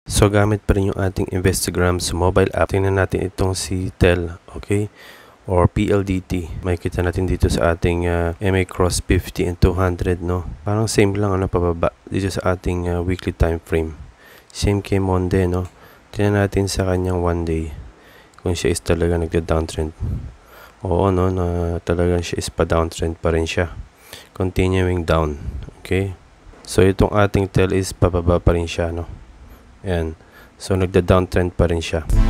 So gamit pa rin yung ating Investagram sa mobile app. Tingnan natin itong si TEL, okay? Or PLDT. Makikita natin dito sa ating MA Cross 50 and 200, no? Parang same lang, ano, pababa dito sa ating weekly time frame. Same kay Monday, no? Tingnan natin sa kanyang 1 day kung siya is talaga nagda-downtrend. Oo, no, na talagang siya is pa-downtrend pa rin siya. Continuing down, okay? So itong ating TEL is pababa pa rin siya, no? Ayan. So nagda-downtrend pa rin siya.